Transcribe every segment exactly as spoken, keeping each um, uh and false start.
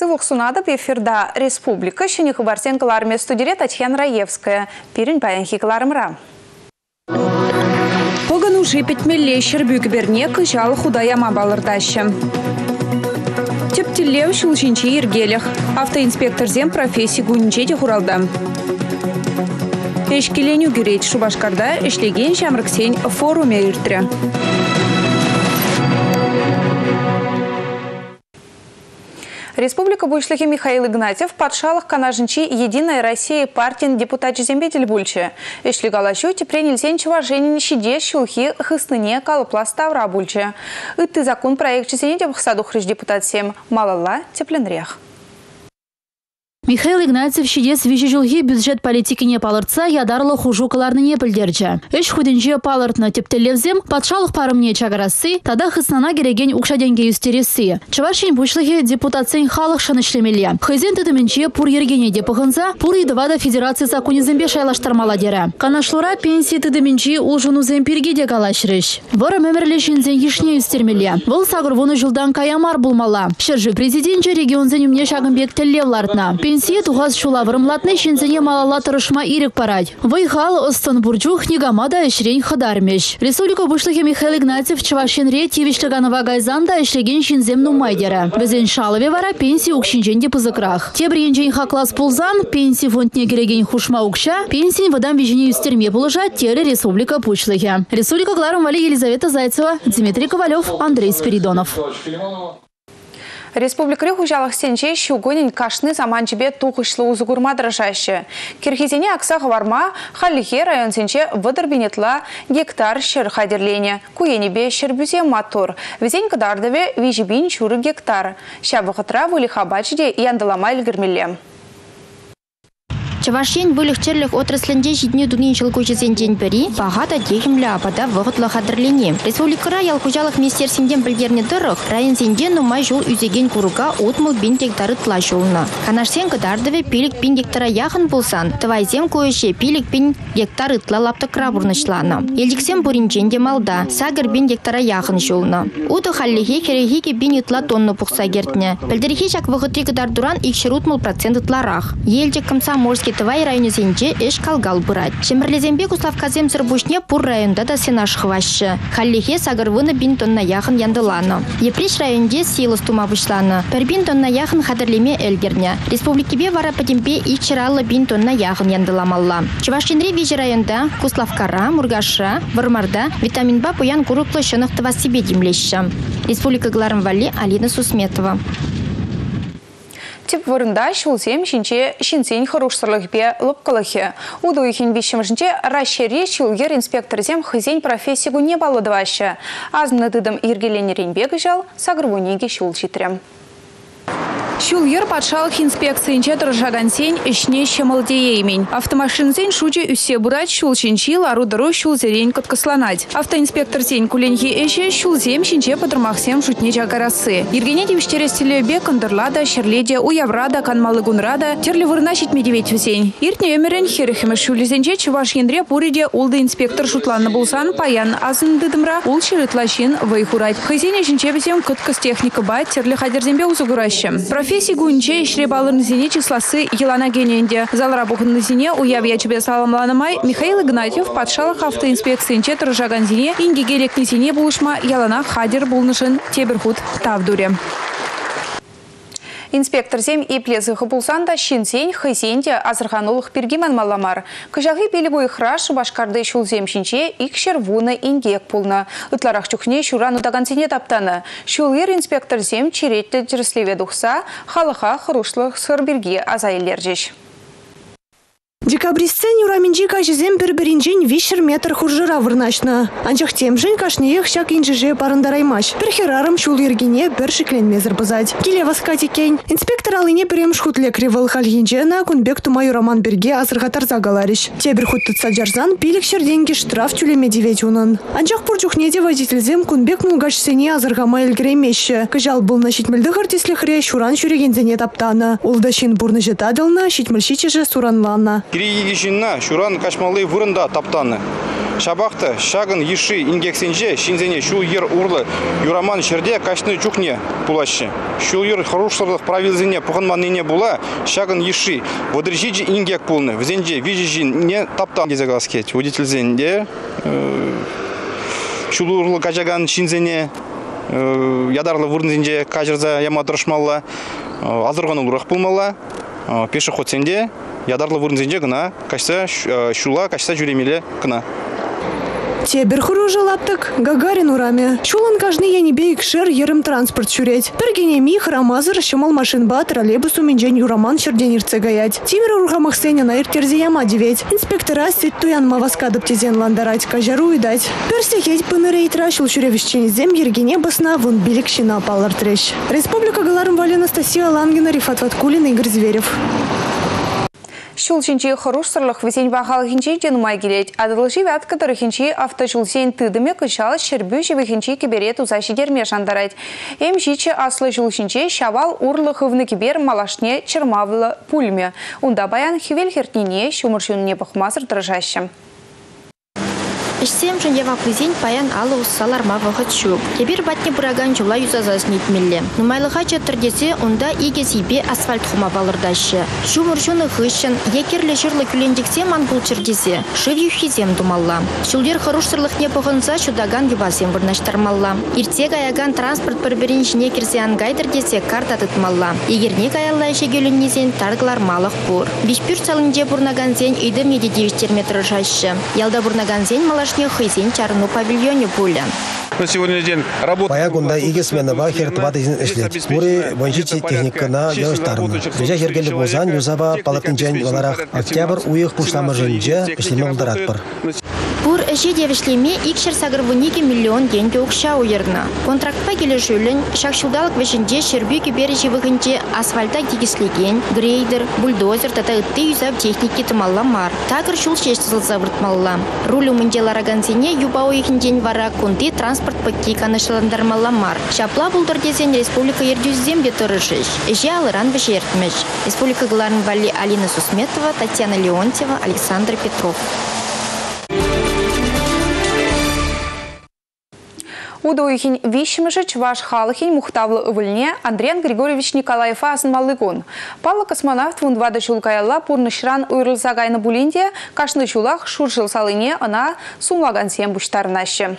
Шулық сунады эфирда республика шыны хабарсен кыларме студире Татьяна Раевская. Пирин баян хикаларымра. Поган уже петмелле шербюк бернек жал худаяма балырдаща. Тептелев шулшинчи иргелях. Автоинспектор зем профессии гунчети хуралда. Эшкеленю гюреть Шубашкарда эшлеген шамрыксень форуме иртря. Республика Буйшлыхи Михаил Игнатьев подшалых канаженчи Единая Россия партиян депутат Зембетель Бульче. Эшли галащу тепрень Ильсенчева Женин щиде щулхи хысныне калыпластавра Бульче. Ыты закон проект чесене саду хрыж депутат сем малала тепленрех. Михаил Игнатьев щидес вижежулги бюджет политики не палыртса ядарлы хужукаларны не пілдерчі. Эш худенже палыртны тептелевзем патшалық парымне чагарасы, тада хыснана кереген укшаденге юстересі. Чывашин бушлығы депутатсен халық шанышлемеле. Хызен тетіменче пур ергене депығынса, пур едывада федерация законезембе шайлаштармала дері. Канашлура пенсии тетіменче улжунузем пиргеде калашрыш. Вара мемерлешінзен ешне юстермеле. Выл сагырвуны жылдан каямар булмала. Шыржы президентче регионзен умне шагымбек теллевлартна. Пенсия тугаз шулаврымлатны шинзене малала тұрышма ирек парать. Вайхал остан бурджух негамада эшрень хадармеш. Республика Бушлыхи Михаил Игнатьев Чавашинре тивиштаганова гайзанда эшлеген шинзем нумайдера. Безен шалове вара пенсии укшинженде пызыкрах. Тебренжен хаклас пулзан, пенсии фондне кереген хушма укша, пенсии водан вижене юстерме положа теле Республика Бушлыхи. Республика Гларом Вали Елизавета Зайцева, Дмитрий Ковалев, Андрей Спиридонов. Республика Рюхужалах сенче щугонин кашны заманчебе тухышлы узугурма дрожаще. Кирхизине акса хаварма халихе район сенче выдорбинетла гектар шер хадерлене. Куенебе шербюзе мотор. Везень кадардове вижибин чуры гектар. Шабахатра вылихабачде яндалама илгермеле. Чавашин булых черлых отраслінде жидне дугин жылгучесен ден бери, бағада дегімлі апада вғытлы қадырлене. Республикара ялкужалық министерсінден білдеріне дұрық, райын сенден нумай жол үзеген күруға отмыл бин гектары тла жолына. Канашсен кадардыве пилік бин гектара яғын болсан, тывайзем көйше пилік бин гектары тла лапты крабурнышлана. Елдіксен буринчен демалда, сагыр бин гектара яғын жолына. Уды халлихе керехеге бин итла тонны пұқса гертіне. Білдірхе жак вғытри кадар дуран икшер утмыл процент итларақ. Елдік комсомольский Тывай районе сенче эш калгал бұрат. Шемірлезембе Куславказем сырбушне пур районда да сенаш хвашы. Халлихе сагырвыны бин тонна яхын яндыланы. Епреш районде силы стума бұшланы. Пір бин тонна яхын хадырлеме элгерне. Республикебе вара падемпе икчералы бин тонна яхын яндыламалла. Чувашинре вежі районда Куславкара, Мургаша, Вармарда витамин Б пуян куруклы шынықтыва себе демлеші. Республика Гларым Вали, Алина Сусметова. Тип вырында шулзем шинче шинсен хорошсырлық бе лыпқылығы. Уду ихин вишем шинче расшире шулгер инспектор зем хызен профессию не балудывашы. Азны дыдым иргеленерен бегі жал, сагырвунеге шул житрем. Шулгер патшалық инспекциянче тұржаган сен ішне шемалдееймень. Автомашинзен шуджи үсе бұрат шулшинчи лару-дыру шулзерен күткісланать. Автоинспектор сен куленхи эше шулзем шинче падырмақсем шутне жагарасы. Ергене девіштерестілі бе кындырлада, шерледе, уяврада, канмалыгунрада, терлі вырна шитмедевет візен. Иртне өмірін херехімі шулезенче чываш ендре пуриде улды инспектор шутланны болсан паян азын дыдымра ул шырытлашин вайхурать. Хызене шинче бізем күткіс техника бай терлі хадерзембе узугуращым. Профессии гунче шребалырны зене числасы елана гененде. Залара бухынны зене уявья чебе саламланымай Михаил Игнатьев патшалық автоинспекциянче тұржаган зене инге гелекні зене булышма ялана хадер булнышын тебірхут тавдуре. Инспектор зем и плезығы бұлсанда шинсен, хызенде азырғанулық пергемен маламар. Күжағы белі бойы храш башқарды шул зем шинче икшер вуны ингек пулна. Үтларақ чүхне шурану даган зене таптаны. Шулер инспектор зем черетті діріслеве дұқса, халыға хырушлық сыр берге азайлер жеш. Декабристсен юраминджи кажезем бір-бірінжен вишер метр хуржыра вырнашны. Анчах темжен кашнеех шак инжиже парындараймаш. Бір херарым шул ергене бір шикленмезір бызать. Келе васкати кен. Инспектор алыне бірем шхутле кривыл хальгенжена кунбек тумаю роман берге азырғатар загалариш. Тебір хуттыт саджарзан пилік шерденге штраф тюлеме девет унын. Анчах пурчухнеде водительзем кунбек мулгашсене азырғама елгіремеші. Кыжал бұл на шитмілдіғыр тесліхре шуран шүрегензене таптаны. Улдашин бурны жетадылна, шитмілшичеже суранлана. Киригишинна шуран кашмалы вырында таптаны. Шабахта шагын еши ингексенже шинзене шу ер урлы юраман шерде кашны чухне пулаще. Шу ер хорошрлых правилзене пуханманне була шагын еши. Водрежиджи ингек пулны. Взенже вижижин не таптан дезагаскет. Водитель зенде шулурлы кажаган шинзене ядарлы вурнзенже кажырза яма тұрышмалла. Азырған улрах пулмалла. Пешеход сенде ядарлы вурнзенже гына кашса шула кашса жүремеле гына. Тебер хуружа лаптык Гагарин ураме. Чулан каждый я не бейк шер ерым транспорт чурять. Пергенеми храмазыр шамал машинба троллейбусу менжен юраман шерденирце гаять. Тимер ургамах сеня на иртерзе яма девять. Инспектора сет туян маваска доптезен ландарать кажару и дать. Персе хеть пынырей тращил чуревищен зем ергене басна вон билик щина палар трещ. Республика Галарым Вали Анастасия Лангина, Рифат Ваткулин, Игорь Зверев. Шул шинчи хорошсырлых весень бахал хинчи денумай келет. Адылжи вят, который хинчи автошул сень тыдыме кычал шербю живы хинчи киберет узаши дерме шандарать. Эм жичи аслы жул шинчи шавал урлых ывны кибер малашне чермавлы пульме. Унда баян хивель хертнине шумыршун не пахмазыр дрожащим. Ишсем жын ева кузень паян алы уссаларма вахыт шуп. Кебір батне бұраган жула юзазаз нетмелі. Нумайлыға чаттырдесе, онда иге себе асфальт хума балырдашы. Шумыр жуны хыщын, екерлі жырлы күлендіксе ман бұл чырдесе. Шыв юхизем думалла. Шулдер хорошсырлық не пұғынса шудаган юбасем вырнаштармалла. Иртег аяган транспорт бір-бірін жіне кірсе ангайдыр десе карта тытмалла. Егерне каялла еше гөліннезен тарғылар малық бұр. Бишпюр салынже бұрнаган зен үйді медедевіштерме тұрышашы. Ялда бұрнаган зен малаш хызин чарну павильоне пулян. На сегодняшний день работа. Паягунда иге смена бахер тбат изин эшлет. Ури вончичи техникана явыштарны. Бежа хергели бозан юзаба палатынчен валарах октябрь уйых пушлама жынче эшлеме улдаратпыр. Пур эше девишлеме икшер сагырвуниге миллион деньги укша уйырна. Контрактпа келешүүлін шакшудалык вешінже шербю кибережи выгынче асфальта тегислеген, грейдер, бульдозер тата ытты юзап техники тымалла мар. Такыр шул шештізіл забыртмалла. Рулю мынде ларагансене юба уйхын вара кунты транспорт пакки канышыландармалла мар. Шапла булдыр десен республика ердюздем бетырышыш. Эше алыран бешертмеш. Республика Галарым Вали Алина Сусметова, Татьяна Леонтьева, Александр Петров. Удоихин вишмыжы чваш халыхин мухтавлы ывыльне Андриан Григорьевич Николаев азынмалыгон. Паллы космонавт вундвада чулкаялла пурнышран уйрылса гайны булинде кашны чулах шуршыл салыне ана сумлаган сем буштарнашы.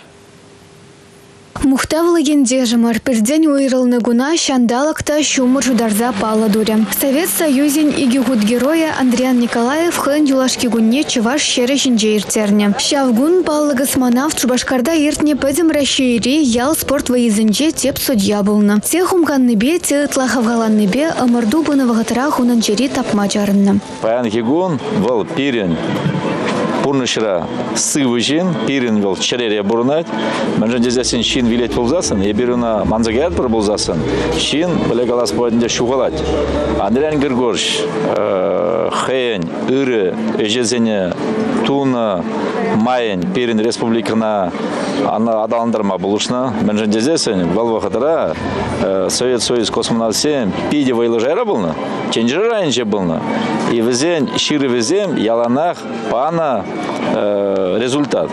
Мухтавлыген дежимар перден уйрылны гуна шандалакта шумыр жударза пала дуря. Совет Союзен иги гуд героя Андриан Николаев хэн юлашки гунне чываш шере жинже иртерне. Шавгун паллы космонавт Шубашкарда иртне пэдем расшири ял спорт выезынже теп судья булны. Те хумканныбе, те тлахавгаланныбе ымырду быны вағытыра хунанчери тапма жарынны. Паян хигун вал пирен. Пурнышра сывыжин, пирин вел черере бурнать. Мәнжен дезесен шин вилет пулзасын, еберуна манзагает пыр булзасын. Шин білегалас бойында шуғалать. Андриан Григорьевич хэйн, үрі, ежезене, туна, майын, пирин республикана ана адаландырма булышна. Мәнжен дезесен вал вақытыра Совет Союз космонавт семь пиде вайлыжайра булны, ченжері райынже булны. И візен, ширы візем, яланах, пана результат.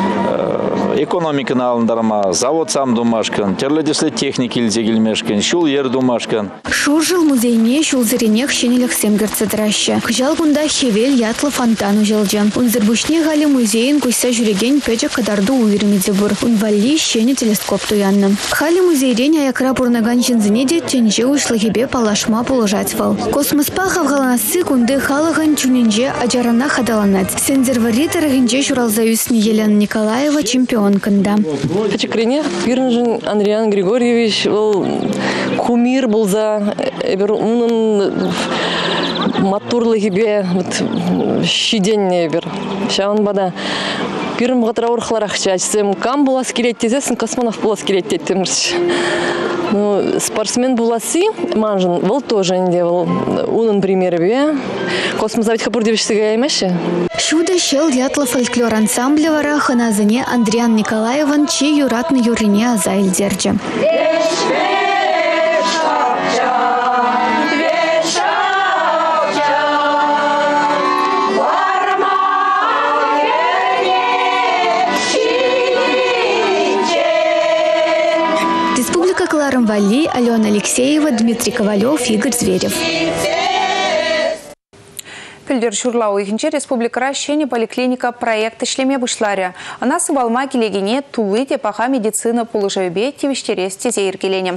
Экономиканы алындарма, завод сам думашкан, терледесле техники илзе келмешкен, шул ер думашкан. Шуржыл музейне шул зеренех шенелек семгерце траща. Кыжал гунда хевел ятлы фонтану желджа. Унзырбушне гали музейн куйса жүреген пече кадарду уйрмеде бур. Унвали шене телескоп туянны. Хали музейрен аякра пурнаган жинзинеде тенже уйшлыгебе палашма положать вал. Космоспа хавгаланасы кунды халыган чуненже аджарана хадаланать. Сензерваритер генже шуралзаюсни Елена Николаева чемпион кында. Пачекрене Пирнжин Андриан Григорьевич был кумир был за унын моторлы гибе щиденне бер. Шаун бада Пирн бгатра урхларах чачсем кам була скелет тезесен космонавт була скелет тетемирч. Ну, спортсмен буласы, манжын, был тоже инде был унын примеры бе. Космозавит хапур девишсига ямеши. Шуда шел ятлы фольклор ансамбля вара ханазыне Андриан Николаеван чи юратны юрине азайль дерджа. Кларом Вали, Алена Алексеева, Дмитрий Ковалев, Игорь Зверев. Пилдер Шурлау ихинче республика шене поликлиника проекты шлеме бушларе. Она сывалма келегене тулы тепаха медицина полужайбе тивиштерес тезе иргелене.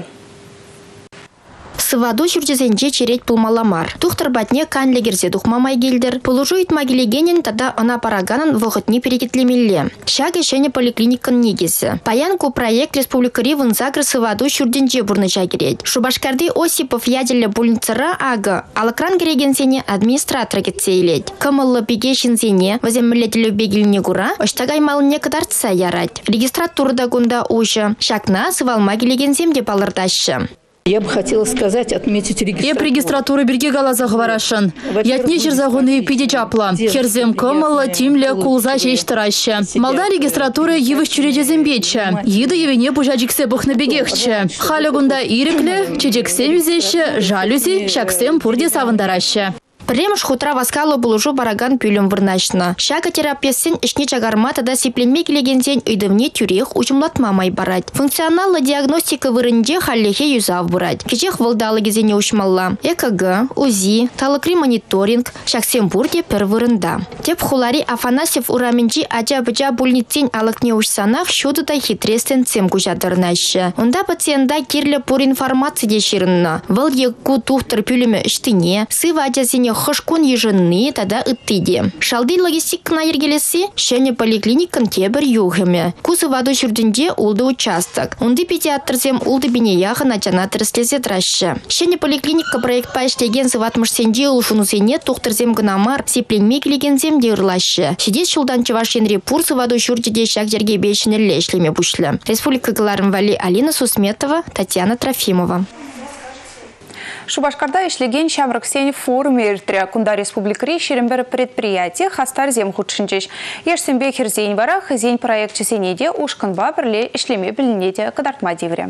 Сываду жүрдезенже черет пулмаламар. Тухтар батне канлегерзе тухмамай гелдер. Полужует магилегенен тада она параганан вохотни перекетлемелле. Шаге шене поликлиникан негесі. Паянку проект республикари вынзагры сываду жүрденже бурныча керет. Шубашкарды Осипов яделі больницара ага. Алакран керегенсене администратора кетсейлет. Кымылы бегешінсене воземмелетелі бегіліне гура, оштагай малыне кадарца ярать. Регистратурда гунда уже. Шакна сывалма келегенсемде балырдашы. Я бы хотела сказать, отметить регистратуру. Еп регистратура берге галаза говорашын. Ятне жерзагуны пиде чапла. Херзем кымылы тимле кулза жештыраща. Малда регистратура евыш чуредезем бече. Еды евене пужачиксе бухна бегехче. Халягунда ирекле, чечексем визеше, жалюзи, шаксем пурде савандараща. Премш хутра васкалы булужу бараган пюлем вырначна. Шага терапевтсен ишне чагармата да сипленме келегенсен үйдывне тюрех учумлатмамай барать. Функционалла диагностика вырынде халлехе юзав бурать. Кечех вылдалы кезене учмалла. ЭКГ, УЗИ, талыкри мониторинг, шаксем бурде пер вырында. Теп хулари Афанасьев ураменчи ача-быча больницен алыкне ушсанах шудыда хитрестен цем кужадырнаща. Онда пациента кирле пур информации деширынна. Выл екку тухтыр пюлеме иштине, сыва ачасене хышкун еженны тада ыттыде. Шалды логистика на ергелеси, шене поликлиникан тебір юхеме. Кузы ваду жүрдінде улды участок. Онды педиатрзем улды біне яғы начана тірслезе траща. Шене поликлиника проект пайштеген сыватмышсенде улшунусене тухтырзем гынамар, сепленме келегензем дейрлашы. Шедес шулдан чывашенре пурсы ваду жүрдеде шак жерге бейшінерле ішлеме бұшлы. Республика Кларом Вали, Алина Сусметова, Татьяна Трофимова. Шубашкарда ишлеген шамрыксен форуме иртре кунда республикари шерембер предприятие хастар зем худшинчеш. Ешсембе херзень бара хазень проект чесенеде ушканба бірле ишлеме білінеде кадартма девре.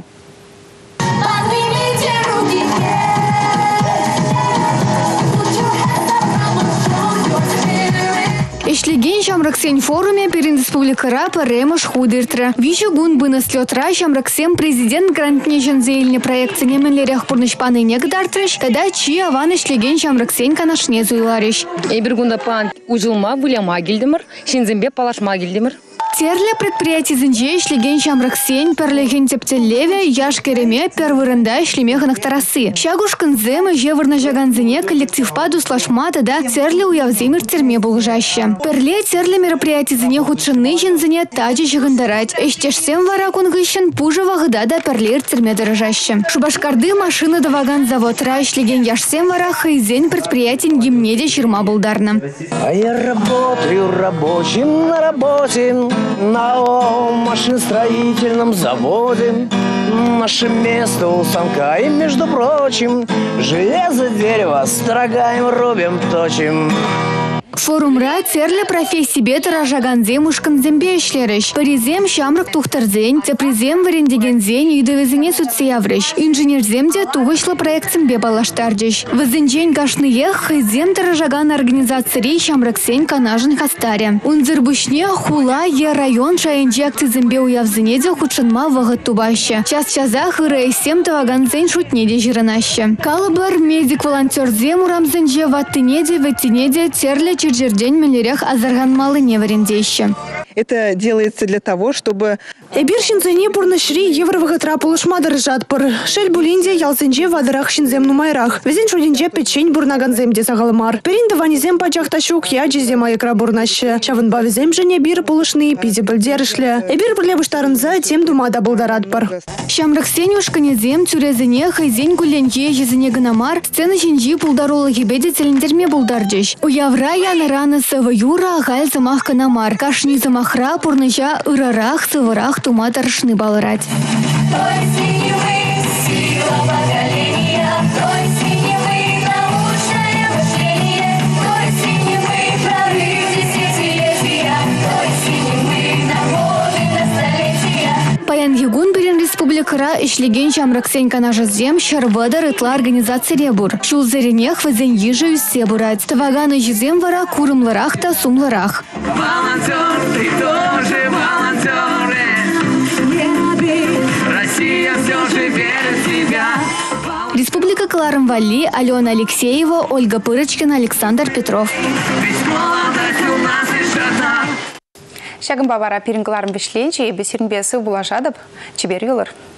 Ишлеген шамрыксен форуме перед республикара паремаш худыртра. Вижу гун быныслетра шамрыксен президент грантне жензейльне проект немелерях пурнышпаны негдартрыш, когда чи аван ишлеген шамрыксен канашне зуйларыш. Эбир гунда пан ужылма буляма гилдемір, шинзембе палашма гилдемір. Терле предприятие зинже ишлеген шамрыксен перлеген тептелеве яш кереме первырында ишлемеханах тарасы. Шагушкан земы жевырна жаганзине коллектив паду слашмата да терле уявземир терме булжаще. Перле терле мероприятие зине худшины жензине таджи жагандарать. Эштешсем вара кунгыщен пужа вагда да перлер терме дорожаще. Шубашкарды машина да ваган заводра ишлеген яшсем вара хайзен предприятие гимнеде ширма булдарна. А я работаю рабочим на работе. На машиностроительном заводе наше место у станка. И, между прочим, железо, дерево строгаем, рубим, точим. Форумра терле профессии бетера жаганзем ушканзембе ишлереш. Паризем шамрак тухтарзень, цепризем варендегензень и довезене суциявреш. Инженерземде тугышлы проектсембе балаштардеш. Вазенжень гашныех хайзем таражаган организации шамраксень канажын хастаре. Унзырбушне хула е район шайынже акцизембе уявзенеде худшынма вагат тубаще. Час-чазах и рейсем таваганзень шутнеде жиранаще. Калыбар медик-волонтерзем урамзенже ваттынеде веттинеде терле чердень мелерях азарган малы не варендейще. Это делается для того, чтобы... Эбир шинзене бурнышри евровыгатра полышма дыржатпыр. Шель булинде ялсенже вадарах шинзем нумайрах. Везен шудинже печень бурнаганземде сагалымар. Перинде ванизем пачахташук яджизе майкра бурнаще. Шавынба везем жене бир полышны пизе більдерішлі. Эбир бірле бұштарынза тем думада бұлдаратпыр. Шамраксен ушканезем тюрезене хайзен гуленье езене гынамар. Сцена шинжи пулдарулы гибеде цилиндерме булдарджеш. Уявра яны раны сывы юра агаль замах канамар. Кашни замахра пурныжа ырарах сывырах тума таршны балырать. Паян Егун берен республикара ишлеген шамраксен канажызем шарвадар ытла организация ребур. Шулзеренех вазен ежа үссе бурать. Таваганы жезем вара курымларах та сумларах. Волонтер, ты тоже волонтер. Россия все же верит. Кларм Валли, Алена Алексеева, Ольга Пырочкина, Александр Петров. Шагын бавара пирингларым бешленче, бесирнбесі булажадып, чебер юлар.